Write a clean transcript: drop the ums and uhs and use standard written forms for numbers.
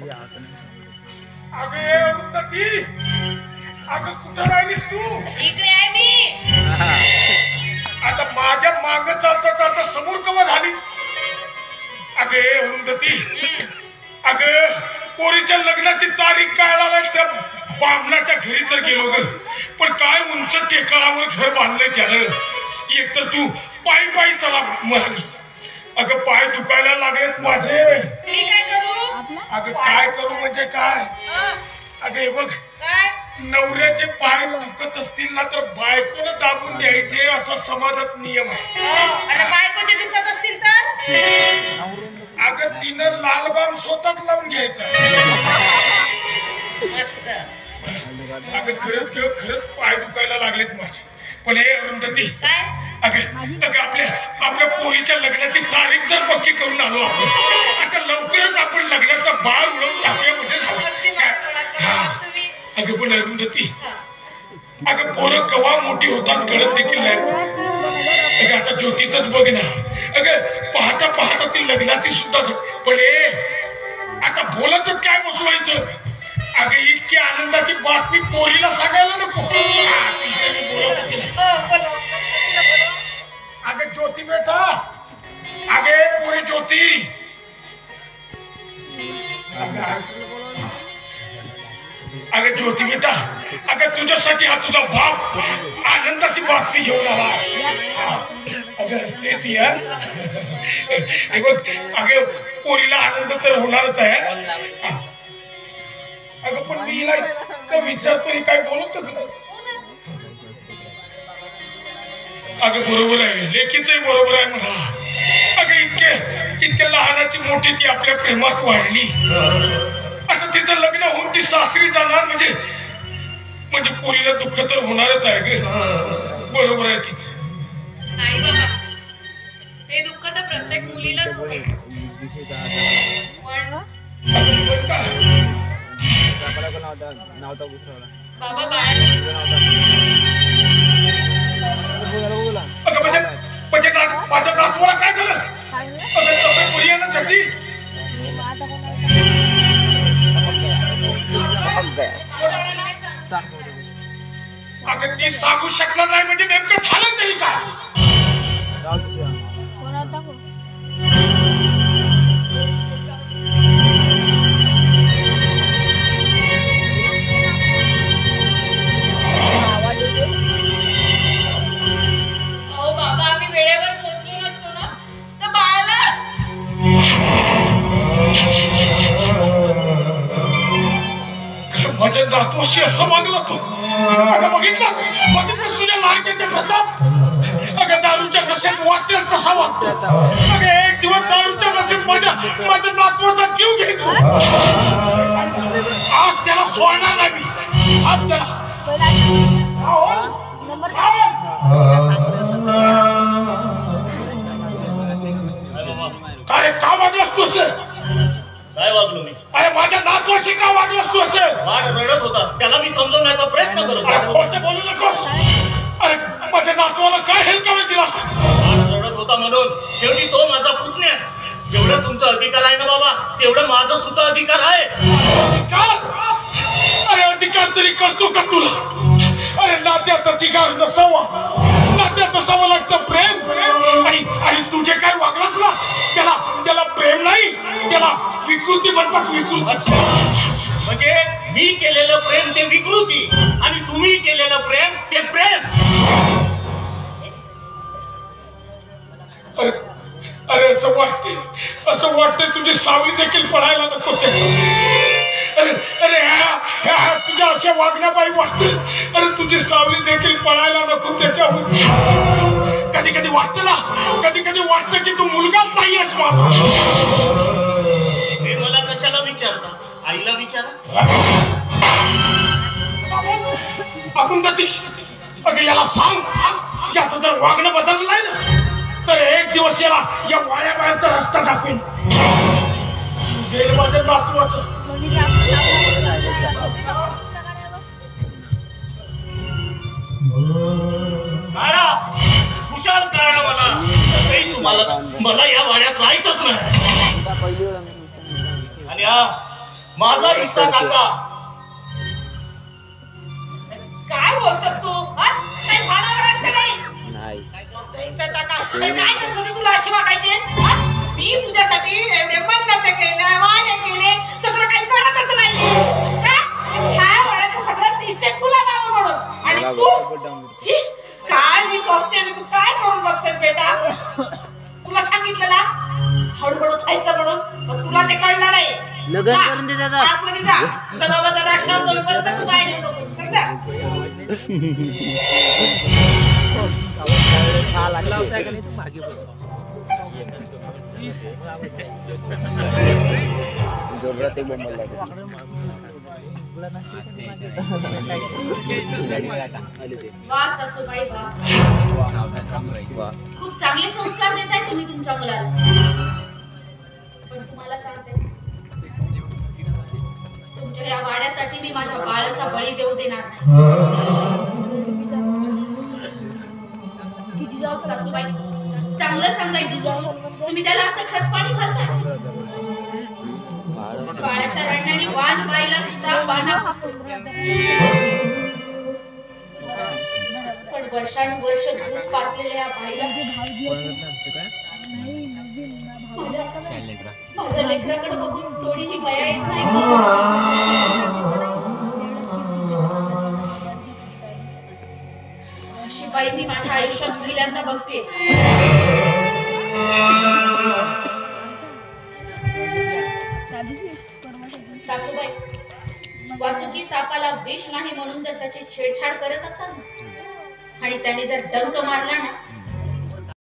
अगं कुठं राहिलीस तू? इकडे आहे मी. आता माझ्या माग चालता चालता समोर कवा झालीस? अगे अरुंधती, अगं पोरीच्या लग्नाची तारीख काढायला त्या बामणाच्या घरी तर गेलो ग, पण काय उंच टेकडावर घर बांधलंय त्यानं. एक तर तू पायी पायी चला म्हणालीस. अगं पाय दुखायला लागलेत माझे. मी काय करू? अगं काय करू म्हणजे काय? अगं हे बघ, नवऱ्याचे पाय दुखत असतील ना तर बायकोला दाबून द्यायचे असा समाजात नियम आहे. आणि बायकोचे दुखत असतील तर अगं तिनं लाल बाम स्वतःच लावून घ्यायचा. मस्त. अगं खरंच पाय दुखायला लागलेत माझे. पण हे अरुंधती, काय? अगं आपल्या पोरीच्या लग्नाची तारीख जर पक्की करून आलो आपण, आता लवकरच आपण लग्नाचा बाळ उडवून टाकूया म्हणजे झालं. अगं पण अरुंधती, अगं पोरं कवा मोठी होतात कळत देखील नाही. अगं आता ज्योतीच बघ ना, अगं पाहता पाहता ती लग्नाची सुद्धा. पण हे आता बोलतच काय बसवायचं? अगं इतकी आनंदाची बातमी पोरीला सांगायला नको. अगं ज्योती बेटा, अगे पोरी ज्योती, अगं ज्योती बेटा, अगं तुझ्यासाठी हा तुझा बाप आनंदाची बातमी घेऊन आला. अगं ते ती बघ, अगं पोरीला आनंद तर होणारच आहे. अगं पण मी हिला इतकं विचारतोय, काय बोलतच नाही. अगं बरोबर आहे, लेकीचंही बरोबर आहे म्हणा. अगं इतक्या लहानाची मोठी ती आपल्या प्रेमात वाढली. आता तिचं लग्न होऊन ती सासरी जाणार म्हणजे पोरीला दुःख तर होणारच आहे ग. बरोबर आहे तिचं. नाही बाबा, हे दुःख तर प्रत्येक मुलीलाच होते. बाबा बाळा म्हणजे माझ्या नातवाला काय झालं? त्याची अगं ती सांगू शकणार नाही म्हणजे नेमकं झालं तरी काय? माझ्या नातवाशी असं मागला तू. अगं बघितलं तुझ्या लाडक्याचे प्रताप. अगं दारूच्या नशेत वाटेल तसा वागतो. अगं एक दिवस दारूच्या नशेत माझ्या नातवाचा जीव घेतो. आज त्याला सोडणार नाही मी. आज त्याला काय का वागलास तू असं? काय वागलो मी? अरे माझ्या नातवाशी का वागलास तू असं? वाढ रडत होता, त्याला मी समजवण्याचा प्रयत्न करत होतो. खोटं बोलू नकोस. अरे माझ्या नातवाला काय हेलकावे दिलास? वाढ रडत होता म्हणून शेवटी तो माझा पुतण्या. जेवढं तुमचा अधिकार आहे ना बाबा, तेवढं माझा सुद्धा अधिकार आहे. अधिकार? अरे अधिकार तरी करतो का तुला? अरे नात्यात अधिकार नसावा, नात्यात नसावं लागतं प्रेम. आणि तुझे काय वागलास ना, त्याला प्रेम नाही, त्याला विकृती म्हणतात. विकृती म्हणजे मी केलेलं प्रेम ते विकृती आणि तुम्ही केलेलं प्रेम ते प्रेम. अरे असं वाटतंय तुझी सावली देखील पडायला नको. अरे ह्या तुझ्या अशा वागण्यापायी वाटते. अरे तुझी सावली देखील पडायला नको त्याच्यावर. कधी वाटतं ना, कधी वाटतं की तू मुलगाच नाहीयेस माझा. हे मला कशाला विचारता? आईला विचारा. अरुंधती, अगं याला सांग, याचं जर वागणं बदललं नाही ना तर एक दिवस याला या वाड्या बाहेरचा रस्ता दाखवेन. गेलं माझ्या नातवाचं. खुशाल काढा मला या वाड्यात राहायचंच नाही. आणि माझा हिस्सा काका. काय बोलतोस तू हा? काय भानावर आहेस का नाही? पैसा टाका. अरे काय करत होती तुला अशी वागायचे हा? मी तुझ्यासाठी एवढे मन्नत केले वादे केले सगळं काही करतच नाही का? ह्या वळाचं सगळं दिसते तुला बाबा म्हणून आणि तू छी, काय मी सोचते आणि तू काय करून बसतेस बेटा? तुला सांगितलं ना हळूहळू खायचं म्हणून पण तुला ते कळलं नाही. लगन करून दे दादा. आतमध्ये जा. तुझा बाबा जरा शांत होईपर्यंत तू बाहेर येऊ नको. चल जा. वा सासूबाई वा. खूप चांगले संस्कार देताय तुम्ही तुमच्या मुलाला. पण तुम्हाला सांगते तुमच्या या वाड्यासाठी मी माझ्या बाळाचा बळी देऊ देणार नाही. जाऊ सासूबाई चांगलं सांगायचं जाऊ. तुम्ही त्याला असं खतपाणी घालताय. बाळाच्या रडण्याने वाज बाईला सुद्धा बाणा पण वर्षानुवर्ष दूध पाजलेल्या या बाईला माझ्या लेकराकडे बघून थोडीही मया येत नाही अशी बाई मी माझ्या आयुष्यात पहिल्यांदा बघते. सासूबाई वासुकी सापाला विष नाही म्हणून जर त्याची छेडछाड करत असाल ना आणि त्याने जर डंक मारला ना